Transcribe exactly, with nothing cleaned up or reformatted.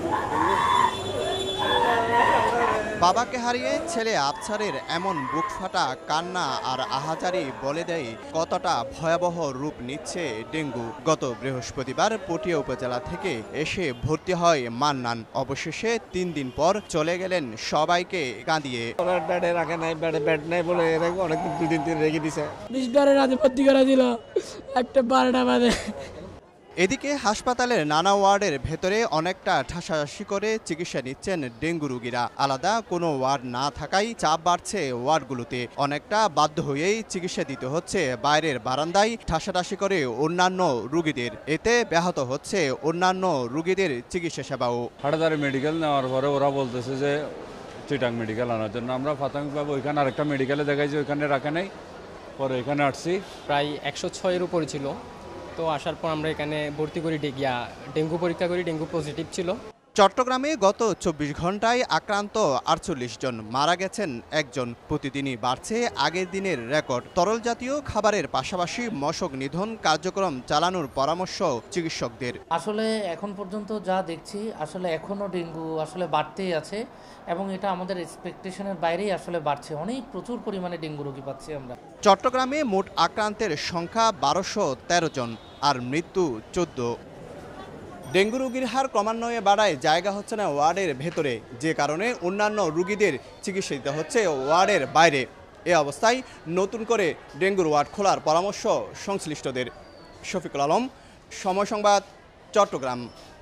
বাবাকে হারিয়ে ছেলে আফসারের এমন বুক ফাটা কান্না আর আহাজারি বলে দেয় কতটা ভয়াবহ রূপ নিচ্ছে ডেঙ্গু। গত বৃহস্পতিবার পটিয়া উপজেলা থেকে এসে ভর্তি হয় মান্নান। অবশেষে তিন দিন পর চলে গেলেন সবাইকে কাঁদিয়ে। বেডে রাখে নাই, বেডে বেড নাই বলে অনেক দুদিন তিন রেখে দিছে। বিশ বারে রাতে ভর্তি করে দিল একটা বারোটা বাজে। এদিকে হাসপাতালের নানা ওয়ার্ডের ভেতরে অনেকটা ঠাসাঠাসি করে চিকিৎসা নিচ্ছেন ডেঙ্গু রোগীরা। আলাদা কোনো ওয়ার্ড না থাকায় চাপ বাড়ছে ওয়ার্ডগুলোতে। অনেকটা বাধ্য হয়েই চিকিৎসা দিতে হচ্ছে বাইরের বারান্দায় ঠাসাঠাসি করে অন্যান্য রোগীদের। এতে ব্যাহত হচ্ছে অন্যান্য রোগীদের চিকিৎসা সেবাও। হাটাদারি মেডিকেল নেওয়ার পরে ওরা বলতেছে যে চিটাং মেডিকেল আনার জন্য। আমরা প্রাথমিকভাবে ওইখানে আরেকটা মেডিকেলে দেখাইছি, ওইখানে রাখা নেই, পরে এখানে আসছি। প্রায় একশো ছয়ের উপরে ছিল, তো আসার পর আমরা এখানে ভর্তি করি, ডেগিয়া ডেঙ্গু পরীক্ষা করি, ডেঙ্গু পজিটিভ ছিল। চট্টগ্রামে গত চব্বিশ ঘন্টায় আক্রান্ত আটচল্লিশ জন, মারা গেছেন একজন। প্রতিদিনই বাড়ছে আগের দিনের রেকর্ড। তরল জাতীয় খাবারের পাশাপাশি মশক নিধন কার্যক্রম চালানোর পরামর্শ চিকিৎসকদের। আসলে এখন পর্যন্ত যা দেখছি, আসলে এখনও ডেঙ্গু আসলে বাড়তেই আছে এবং এটা আমাদের এক্সপেকটেশনের বাইরেই আসলে বাড়ছে। অনেক প্রচুর পরিমাণে ডেঙ্গু রোগী পাচ্ছি আমরা। চট্টগ্রামে মোট আক্রান্তের সংখ্যা বারোশো তেরো জন আর মৃত্যু চোদ্দ। ডেঙ্গু রোগীর হার ক্রমান্বয়ে বাড়ায় জায়গা হচ্ছে না ওয়ার্ডের ভেতরে, যে কারণে অন্যান্য রোগীদের চিকিৎসা দিতে হচ্ছে ওয়ার্ডের বাইরে। এ অবস্থায় নতুন করে ডেঙ্গুর ওয়ার্ড খোলার পরামর্শ সংশ্লিষ্টদের। শফিকুল আলম, সময় সংবাদ, চট্টগ্রাম।